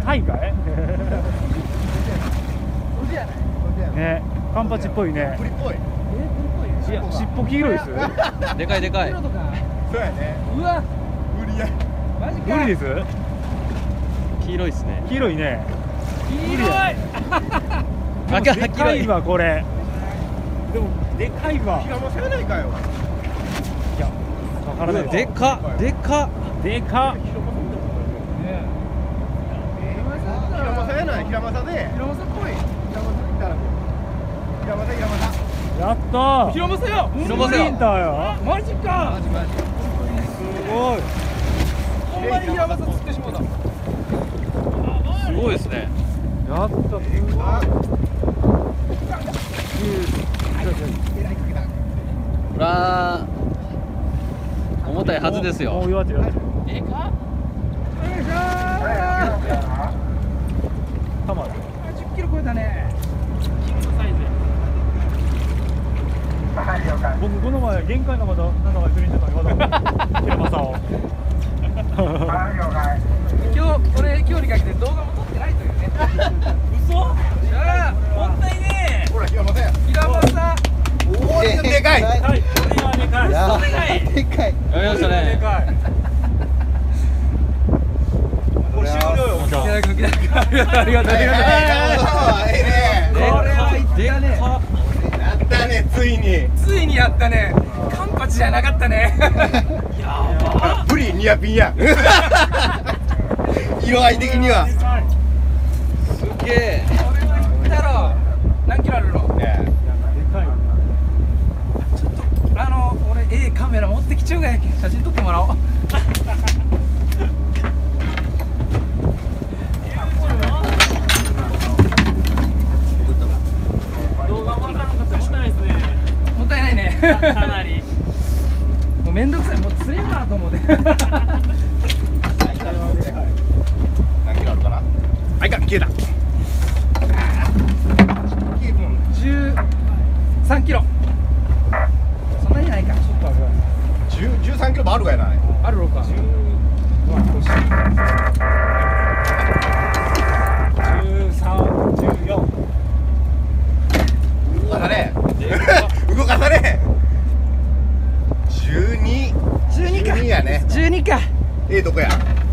貝かいね、カンパチっぽいね。 プリっぽい。 いや、尻尾黄色いです。 でかいでかい。 そうやね。 うわ、 無理や。 マジか。 無理です。 黄色いですね。 黄色いね。 黄色い。 でかいわこれ。でもでかいわ。 平間せないかよ。 いや、わからない。 でかでかでか。 平間せない。平間さで。 平正っぽい。 平間さ平間さ。 やったー。 平正よ。 広ませよスプリンターよ。 マジか。 マジマジ。 すごい。 ほんまに平正釣ってしまうた。 すごいですね。 やった。 ほらー、重たいはずですよ。 もう言われてる。 でか。 たまる。 10キロ超えたね。 僕この前限界がまだなんだか釣りに行ってたのにまだ平正を。 今日にかけて動画も撮ってないというね。嘘？もったいねえ。 ほら平間さや。 平正。 おおでかい。 はい、これがでかい。 でかい。 やりましたね。 これ終了よ。 ありがとうありがとう。 ええね。 これはいったね。 やったねついに。 ついにやったね。カンパチじゃなかったね。やば。 ブリニアピンや。色合い的には。 すげえ。 これはいったろ。何キロあるの？ちょっと俺カメラ持ってきちゃうがやけん写真撮ってもらおう。 動画もらったのかってもったいないですね。 もったいないね。 かなり。 もうめんどくさい、もう釣れんかなと思って。 何キロあるかな。あいか消えた。 13キロ。そんなにないか。 13キロもあるかやない。 あるろうか。 動かされ。動かされ。12やね。 12か。 どこや。